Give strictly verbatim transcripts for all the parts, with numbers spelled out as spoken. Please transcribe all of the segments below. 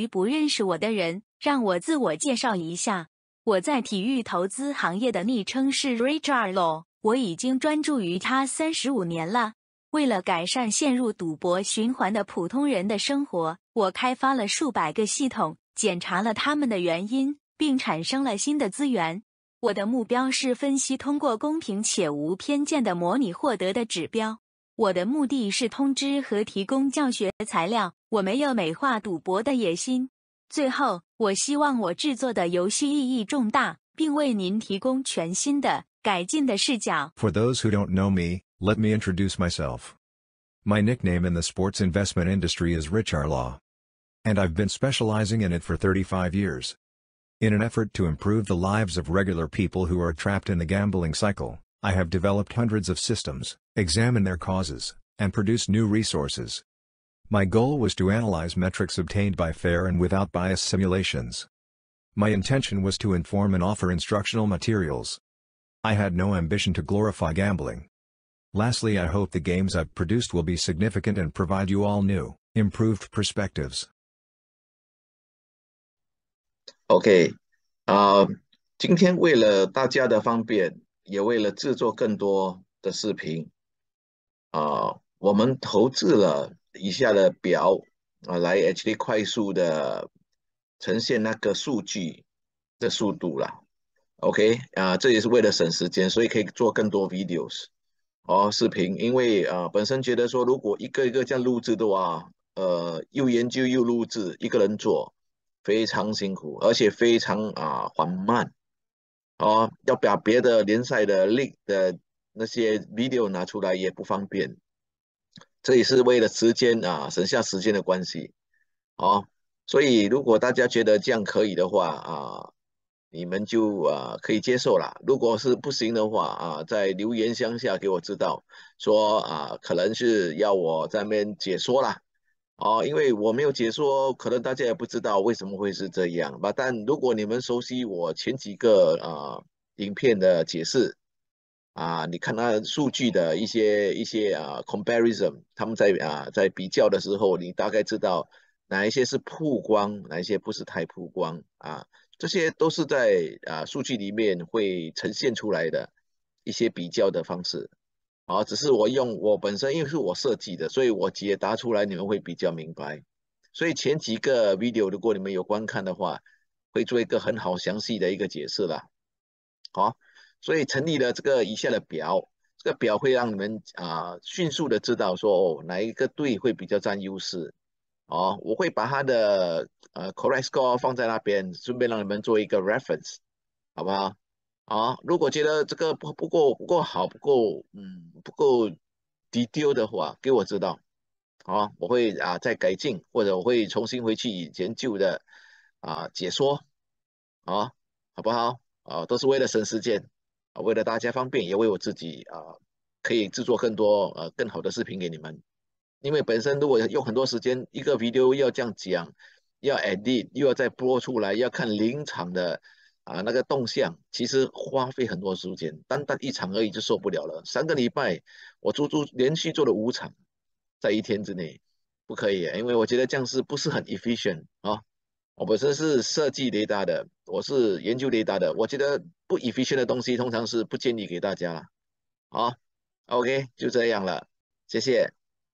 于不认识我的人，让我自我介绍一下。我在体育投资行业的昵称是 Richard Law， 我已经专注于它三十五年了。为了改善陷入赌博循环的普通人的生活，我开发了数百个系统，检查了他们的原因，并产生了新的资源。我的目标是分析通过公平且无偏见的模拟获得的指标。我的目的是通知和提供教学材料，我没有美化赌博的野心。最后，我希望我制作的游戏意义重大，并为您提供全新的、改进的视角。 For those who don't know me, let me introduce myself. My nickname in the sports investment industry is Richard Law. And I've been specializing in it for thirty-five years. In an effort to improve the lives of regular people who are trapped in the gambling cycle, I have developed hundreds of systems, examined their causes, and produced new resources. My goal was to analyze metrics obtained by fair and without bias simulations. My intention was to inform and offer instructional materials. I had no ambition to glorify gambling. Lastly, I hope the games I've produced will be significant and provide you all new, improved perspectives. OK， 啊、呃，今天为了大家的方便，也为了制作更多的视频，啊、呃，我们投资了以下的表啊、呃，来 actually 快速的呈现那个数据的速度啦。OK， 啊、呃，这也是为了省时间，所以可以做更多 videos 哦视频，因为啊、呃、本身觉得说如果一个一个这样录制的话，呃，又研究又录制，一个人做。非常辛苦，而且非常啊缓慢哦，要把别的联赛的 league 的那些 video 拿出来也不方便，这也是为了时间啊省下时间的关系哦。所以如果大家觉得这样可以的话啊，你们就啊可以接受啦。如果是不行的话啊，在留言箱下给我知道，说啊可能是要我在那边解说啦。哦，因为我没有解说，可能大家也不知道为什么会是这样吧。但如果你们熟悉我前几个啊、呃、影片的解释啊，你看那数据的一些一些啊 comparison， 他们在啊在比较的时候，你大概知道哪一些是曝光，哪一些不是太曝光啊，这些都是在啊数据里面会呈现出来的一些比较的方式。啊，只是我用我本身因为是我设计的，所以我解答出来你们会比较明白。所以前几个 video 如果你们有观看的话，会做一个很好详细的一个解释啦。好，所以成立了这个以下的表，这个表会让你们啊、呃、迅速的知道说哦哪一个队会比较占优势。哦，我会把它的呃 correct score 放在那边，顺便让你们做一个 reference， 好不好？啊，如果觉得这个不不够不够好，不够嗯不够 detail 的话，给我知道，啊，我会啊再改进，或者我会重新回去研究的啊解说，啊，好不好？啊，都是为了省时间，啊，为了大家方便，也为我自己啊可以制作更多呃更好的视频给你们。因为本身如果用很多时间，一个 video 要这样讲，要 edit，又要再播出来，要看临场的。啊，那个动向其实花费很多时间，单单一场而已就受不了了。三个礼拜，我足足连续做了五场，在一天之内，不可以，因为我觉得这样是不是很 efficient 啊？我本身是设计雷达的，我是研究雷达的，我觉得不 efficient 的东西通常是不建议给大家了。好 ，OK， 就这样了，谢谢。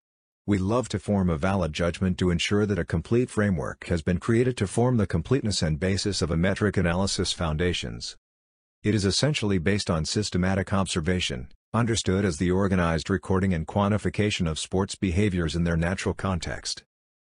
We love to form a valid judgment to ensure that a complete framework has been created to form the completeness and basis of a metric analysis foundations. It is essentially based on systematic observation, understood as the organized recording and quantification of sports behaviors in their natural context.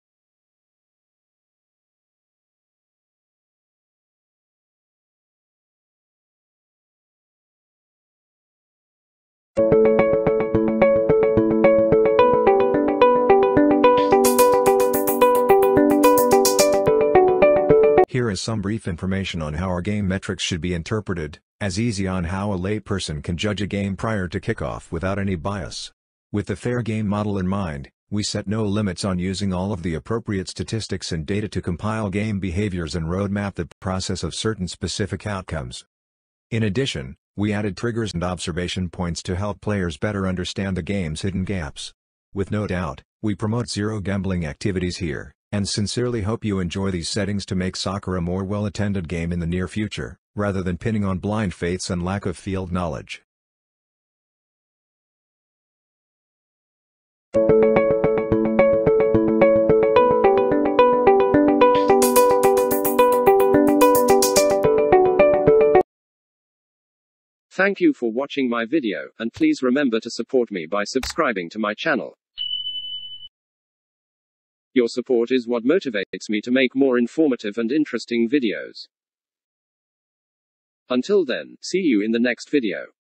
Here is some brief information on how our game metrics should be interpreted, as easy on how a layperson can judge a game prior to kickoff without any bias. With the fair game model in mind, we set no limits on using all of the appropriate statistics and data to compile game behaviors and roadmap the process of certain specific outcomes. In addition, we added triggers and observation points to help players better understand the game's hidden gaps. With no doubt, we promote zero gambling activities here, and sincerely hope you enjoy these settings to make soccer a more well-attended game in the near future, rather than pinning on blind faiths and lack of field knowledge. Thank you for watching my video, and please remember to support me by subscribing to my channel. Your support is what motivates me to make more informative and interesting videos. Until then, see you in the next video.